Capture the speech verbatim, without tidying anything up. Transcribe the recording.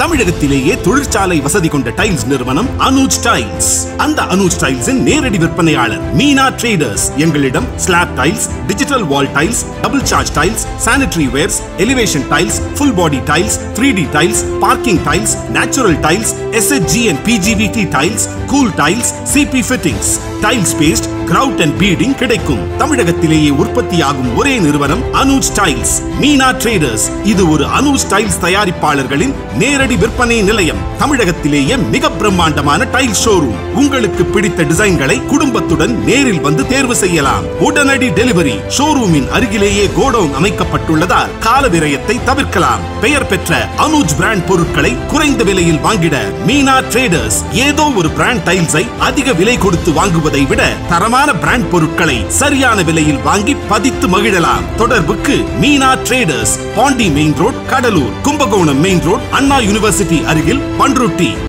தமிழகத்திலேயே தொழிற்சாலை வசதி கொண்ட டைல்ஸ் நிறுவனம் அனுஜ் டைல்ஸ். அந்த அனுஜ் டைல்ஸின் நேரடி விற்பனையாளர் மீனா ட்ரேடர்ஸ். எங்களிடம் slab tiles, digital wall tiles, double charge tiles, sanitary wares, elevation tiles, full body tiles, three D tiles, parking tiles, natural tiles, S H G and P G V T tiles, cool tiles, C P fittings, tiles paste, grout and beading கிடைக்கும். தமிழகத்திலேயே உற்பத்தியாகும் ஒரே நிறுவனம் Anuj tiles. Meena traders இது ஒரு Anuj tiles தயாரிப்பாளர்களின் நேரடி விற்பனை நிலையம். தமிழகத்திலேயே மிக பிரம்மாண்டமான டைல் ஷோரூம். உங்களுக்கு பிடித்த டிசைன்களை குடும்பத்துடன் நேரில் வந்து தேர்வு செய்யலாம். உடனடி டெலிவரி. ஷோரூமின் அருகிலேயே கோடவுன் அமைக்கப்பட்டுள்ளதால் கால விரயத்தை தவிர்க்கலாம். பெயர் பெற்ற அனுஜ் பிராண்ட் பொருட்களை குறைந்த விலையில் வாங்கிட மீனா ட்ரேடர்ஸ். ஏதோ ஒரு பிராண்ட் டைல்ஸை அதிக விலை கொடுத்து வாங்குவதை விட தரமான பிராண்ட் பொருட்களை சரியான விலையில் வாங்கி பதித்து மகிழலாம். தொடர்புக்கு Meena traders, Pondy main road, Cuddalore. Kumbakonam main road, Anna university அருகில், பண்ருட்டி.